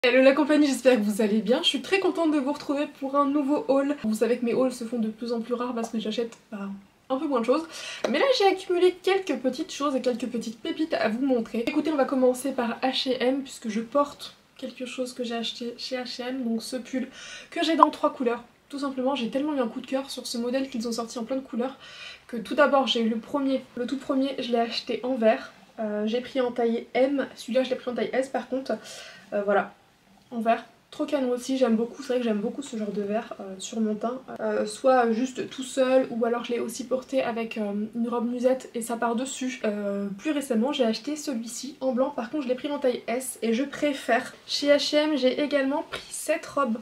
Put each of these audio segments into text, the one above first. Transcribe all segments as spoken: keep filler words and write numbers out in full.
Hello la compagnie, j'espère que vous allez bien. Je suis très contente de vous retrouver pour un nouveau haul. Vous savez que mes hauls se font de plus en plus rares parce que j'achète bah, un peu moins de choses. Mais là j'ai accumulé quelques petites choses et quelques petites pépites à vous montrer. Écoutez, on va commencer par H et M puisque je porte quelque chose que j'ai acheté chez H et M. Donc ce pull que j'ai dans trois couleurs. Tout simplement, j'ai tellement eu un coup de cœur sur ce modèle qu'ils ont sorti en plein de couleurs que tout d'abord j'ai eu le premier. Le tout premier, je l'ai acheté en vert. Euh, j'ai pris en taille M. Celui-là je l'ai pris en taille S par contre. Euh, voilà. En vert, trop canon aussi, j'aime beaucoup, c'est vrai que j'aime beaucoup ce genre de vert euh, sur mon teint, euh, soit juste tout seul ou alors je l'ai aussi porté avec euh, une robe musette et ça par dessus. Euh, plus récemment j'ai acheté celui-ci en blanc, par contre je l'ai pris en taille S et je préfère. Chez H et M j'ai également pris cette robe.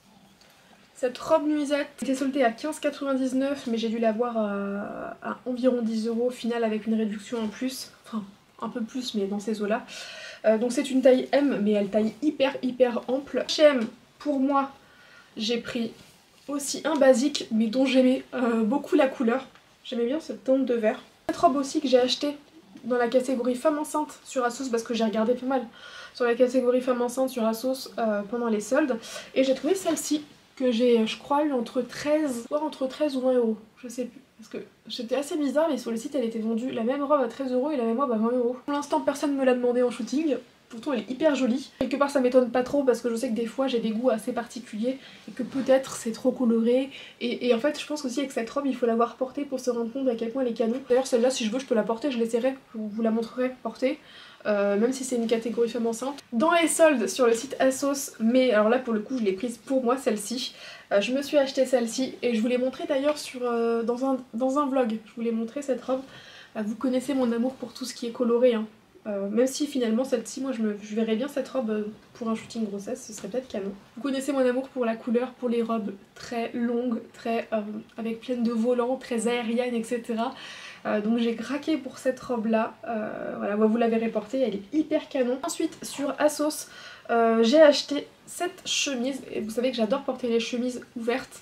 Cette robe nuisette était soldée à quinze quatre-vingt-dix-neuf mais j'ai dû l'avoir à, à environ dix euros au final avec une réduction en plus, enfin un peu plus mais dans ces eaux là. Euh, donc c'est une taille M mais elle taille hyper hyper ample. H et M pour moi j'ai pris aussi un basique mais dont j'aimais euh, beaucoup la couleur. J'aimais bien cette teinte de vert. Cette robe aussi que j'ai achetée dans la catégorie femme enceinte sur Asos parce que j'ai regardé pas mal sur la catégorie femme enceinte sur Asos euh, pendant les soldes et j'ai trouvé celle-ci que j'ai je crois eu entre treize, voire entre treize ou vingt euros, je sais plus. Parce que c'était assez bizarre mais sur le site elle était vendue la même robe à treize euros et la même robe à vingt euros. Pour l'instant personne ne me l'a demandé en shooting, pourtant elle est hyper jolie. Quelque part ça m'étonne pas trop parce que je sais que des fois j'ai des goûts assez particuliers et que peut-être c'est trop coloré. Et, et en fait je pense aussi avec cette robe il faut l'avoir portée pour se rendre compte à quel point elle est canon. D'ailleurs celle-là si je veux je peux la porter, je l'essaierai, je vous la montrerai portée. Euh, même si c'est une catégorie femme enceinte. Dans les soldes sur le site Asos, mais alors là pour le coup je l'ai prise pour moi celle-ci. Euh, je me suis acheté celle-ci et je vous l'ai montré d'ailleurs sur euh, dans, un, dans un vlog. Je vous l'ai montré cette robe. Euh, vous connaissez mon amour pour tout ce qui est coloré. Hein. Euh, même si finalement celle-ci, moi je, me, je verrais bien cette robe euh, pour un shooting grossesse, ce serait peut-être canon. Vous connaissez mon amour pour la couleur, pour les robes très longues, très euh, avec pleine de volants, très aériennes, et cetera. Euh, donc j'ai craqué pour cette robe là, euh, voilà, vous la verrez portée, elle est hyper canon. Ensuite sur Asos, euh, j'ai acheté cette chemise, et vous savez que j'adore porter les chemises ouvertes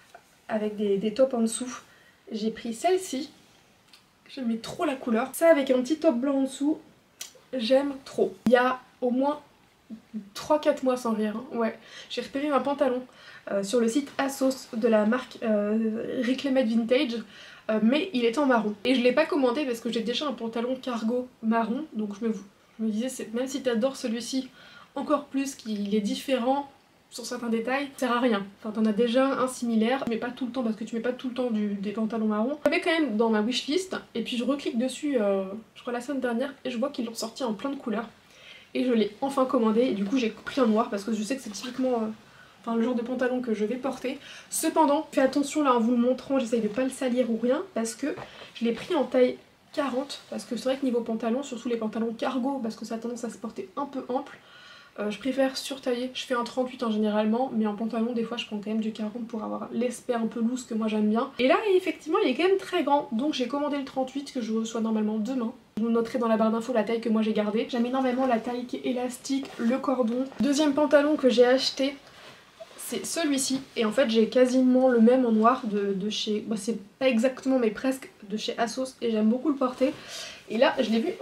avec des, des tops en dessous. J'ai pris celle-ci, j'aimais trop la couleur, ça avec un petit top blanc en dessous, j'aime trop. Il y a au moins trois quatre mois sans rire, hein. Ouais, j'ai repéré un pantalon euh, sur le site Asos de la marque euh, Reclaimed Vintage. Euh, mais il est en marron. Et je l'ai pas commandé parce que j'ai déjà un pantalon cargo marron, donc je me, je me disais, même si t'adores celui-ci encore plus, qu'il est différent sur certains détails, ça sert à rien. Enfin t'en as déjà un similaire, mais pas tout le temps parce que tu mets pas tout le temps du, des pantalons marrons. J'avais quand même dans ma wishlist, et puis je reclique dessus, euh, je crois la semaine dernière, et je vois qu'ils l'ont sorti en plein de couleurs. Et je l'ai enfin commandé, et du coup j'ai pris en noir parce que je sais que c'est typiquement... Euh, Enfin le genre de pantalon que je vais porter. Cependant, fais attention là en vous le montrant, j'essaye de pas le salir ou rien parce que je l'ai pris en taille quarante. Parce que c'est vrai que niveau pantalon, surtout les pantalons cargo, parce que ça a tendance à se porter un peu ample, euh, je préfère surtailler. Je fais un trente-huit en généralement, mais en pantalon des fois je prends quand même du quarante pour avoir l'aspect un peu loose que moi j'aime bien. Et là effectivement il est quand même très grand, donc j'ai commandé le trente-huit que je reçois normalement demain. Vous noterez dans la barre d'infos la taille que moi j'ai gardée. J'aime énormément la taille qui est élastique, le cordon. Deuxième pantalon que j'ai acheté, c'est celui-ci, et en fait j'ai quasiment le même en noir de, de chez... Bah, c'est pas exactement mais presque de chez Asos et j'aime beaucoup le porter. Et là je l'ai vu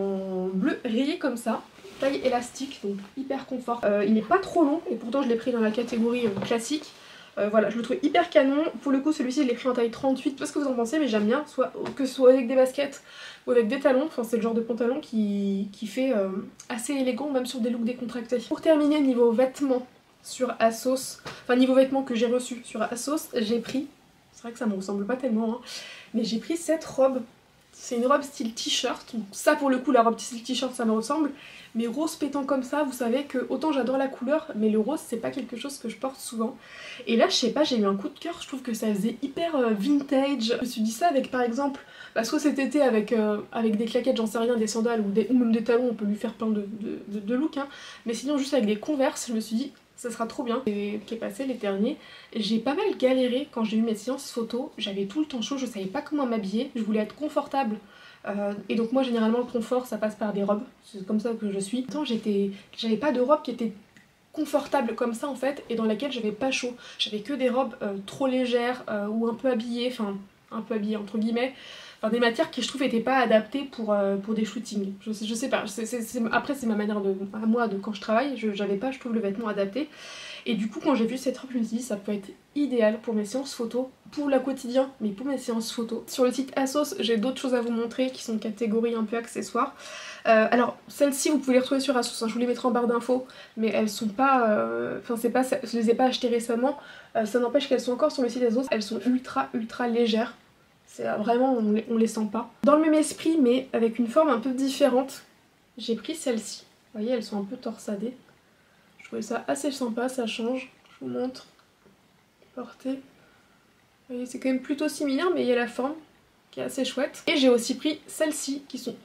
en bleu rayé comme ça, taille élastique, donc hyper confort. Euh, il n'est pas trop long et pourtant je l'ai pris dans la catégorie euh, classique. Euh, voilà, je le trouve hyper canon. Pour le coup celui-ci je l'ai pris en taille trente-huit, pas ce que vous en pensez mais j'aime bien, soit que ce soit avec des baskets ou avec des talons. Enfin c'est le genre de pantalon qui, qui fait euh, assez élégant même sur des looks décontractés. Pour terminer niveau vêtements, sur Asos, enfin niveau vêtements que j'ai reçu sur Asos, j'ai pris, c'est vrai que ça me ressemble pas tellement, hein, mais j'ai pris cette robe. C'est une robe style t-shirt, ça pour le coup la robe style t-shirt ça me ressemble, mais rose pétant comme ça, vous savez que autant j'adore la couleur, mais le rose c'est pas quelque chose que je porte souvent. Et là je sais pas, j'ai eu un coup de cœur, je trouve que ça faisait hyper euh, vintage. Je me suis dit ça avec par exemple, bah, soit cet été avec, euh, avec des claquettes, j'en sais rien, des sandales ou, des, ou même des talons, on peut lui faire plein de, de, de, de looks, hein. Mais sinon juste avec des Converse, je me suis dit ça sera trop bien. Et qui est passé l'été dernier, j'ai pas mal galéré quand j'ai eu mes séances photo, j'avais tout le temps chaud, je savais pas comment m'habiller, je voulais être confortable. Euh, et donc moi généralement le confort ça passe par des robes, c'est comme ça que je suis. Tant j'étais, j'avais pas de robe qui était confortable comme ça en fait et dans laquelle j'avais pas chaud. J'avais que des robes euh, trop légères euh, ou un peu habillées, enfin un peu habillées entre guillemets. enfin des matières qui je trouve n'étaient pas adaptées pour, euh, pour des shootings. Je sais, je sais pas, c'est, c'est, c'est, après c'est ma manière de, à moi de quand je travaille, je j'avais pas je trouve le vêtement adapté. Et du coup quand j'ai vu cette robe je me suis dit ça peut être idéal pour mes séances photo, pour le quotidien, mais pour mes séances photo. Sur le site ASOS j'ai d'autres choses à vous montrer qui sont catégorie un peu accessoires. Euh, alors celles-ci vous pouvez les retrouver sur ASOS, hein, je vous les mettrai en barre d'infos, mais elles sont pas, enfin euh, c'est pas, je les ai pas achetées récemment, euh, ça n'empêche qu'elles sont encore sur le site ASOS, elles sont ultra ultra légères, c'est vraiment on les, on les sent pas. Dans le même esprit mais avec une forme un peu différente, j'ai pris celles-ci, vous voyez elles sont un peu torsadées, je trouvais ça assez sympa, ça change, je vous montre, portée, vous voyez c'est quand même plutôt similaire mais il y a la forme qui est assez chouette. Et j'ai aussi pris celles-ci qui sont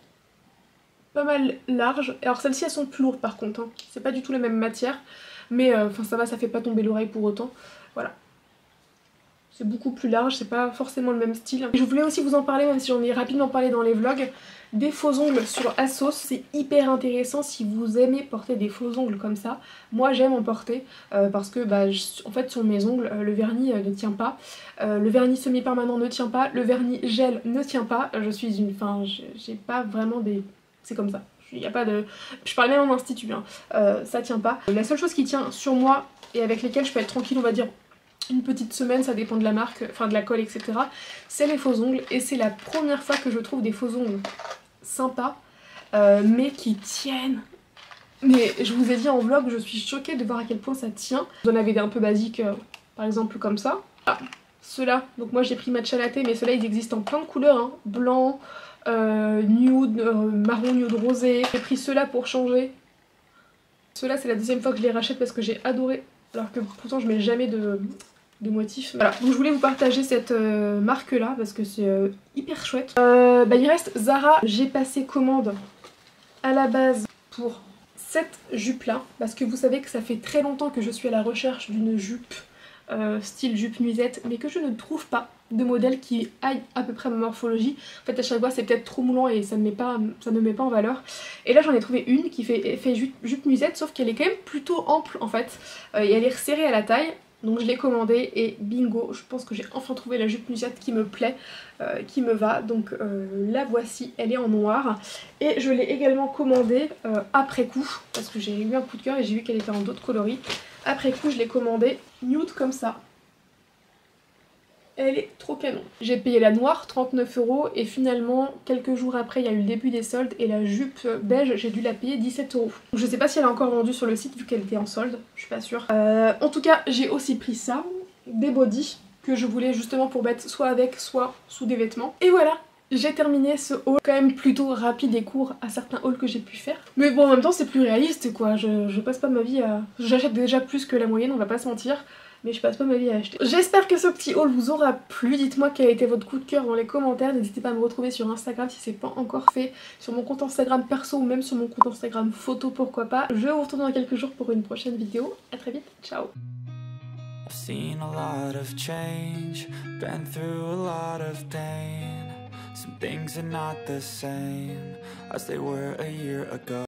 pas mal larges. Alors celles-ci elles sont plus lourdes par contre, hein. C'est pas du tout la même matière, mais euh, enfin ça va, ça fait pas tomber l'oreille pour autant. Voilà. C'est beaucoup plus large, c'est pas forcément le même style. Je voulais aussi vous en parler, même si j'en ai rapidement parlé dans les vlogs, des faux ongles sur ASOS. C'est hyper intéressant si vous aimez porter des faux ongles comme ça. Moi j'aime en porter euh, parce que bah, je, en fait sur mes ongles euh, le vernis euh, ne tient pas, euh, le vernis semi-permanent ne tient pas, le vernis gel ne tient pas. Je suis une... Enfin j'ai pas vraiment des... C'est comme ça. Il y a pas de... Je parle même en institut, hein. euh, ça tient pas. La seule chose qui tient sur moi et avec lesquelles je peux être tranquille, on va dire une petite semaine, ça dépend de la marque, enfin de la colle, et cetera. C'est les faux ongles et c'est la première fois que je trouve des faux ongles sympas, euh, mais qui tiennent. Mais je vous ai dit en vlog, je suis choquée de voir à quel point ça tient. Vous en avez des un peu basiques, euh, par exemple comme ça. Ah, ceux-là, donc moi j'ai pris matcha latte, mais ceux-là ils existent en plein de couleurs, hein. Blanc, euh, nude, euh, marron nude rosé. J'ai pris ceux-là pour changer. Ceux-là c'est la deuxième fois que je les rachète parce que j'ai adoré, alors que pourtant je mets jamais de... de motifs. Voilà, donc je voulais vous partager cette euh, marque là parce que c'est euh, hyper chouette. Euh, bah il reste Zara, j'ai passé commande à la base pour cette jupe là parce que vous savez que ça fait très longtemps que je suis à la recherche d'une jupe euh, style jupe nuisette mais que je ne trouve pas de modèle qui aille à peu près à ma morphologie. En fait à chaque fois c'est peut-être trop moulant et ça ne met pas, ça ne me met pas en valeur. Et là j'en ai trouvé une qui fait, fait jupe, jupe nuisette sauf qu'elle est quand même plutôt ample en fait euh, et elle est resserrée à la taille. Donc je l'ai commandée et bingo, je pense que j'ai enfin trouvé la jupe nuisette qui me plaît, euh, qui me va. Donc euh, la voici, elle est en noir. Et je l'ai également commandée euh, après coup, parce que j'ai eu un coup de cœur et j'ai vu qu'elle était en d'autres coloris. Après coup je l'ai commandée nude comme ça. Elle est trop canon. J'ai payé la noire, trente-neuf euros, et finalement, quelques jours après, il y a eu le début des soldes, et la jupe beige, j'ai dû la payer dix-sept euros. Je sais pas si elle est encore vendue sur le site, vu qu'elle était en solde, je suis pas sûre. Euh, en tout cas, j'ai aussi pris ça, des bodys, que je voulais justement pour mettre soit avec, soit sous des vêtements. Et voilà, j'ai terminé ce haul, quand même plutôt rapide et court à certains hauls que j'ai pu faire. Mais bon, en même temps, c'est plus réaliste, quoi. Je, je passe pas ma vie à... J'achète déjà plus que la moyenne, on va pas se mentir. Mais je passe pas ma vie à acheter. J'espère que ce petit haul vous aura plu. Dites-moi quel a été votre coup de cœur dans les commentaires. N'hésitez pas à me retrouver sur Instagram si c'est pas encore fait. Sur mon compte Instagram perso ou même sur mon compte Instagram photo, pourquoi pas. Je vous retrouve dans quelques jours pour une prochaine vidéo. A très vite, ciao. I've seen a lot of change, been through a lot of pain. Some things are not the same as they were a year ago.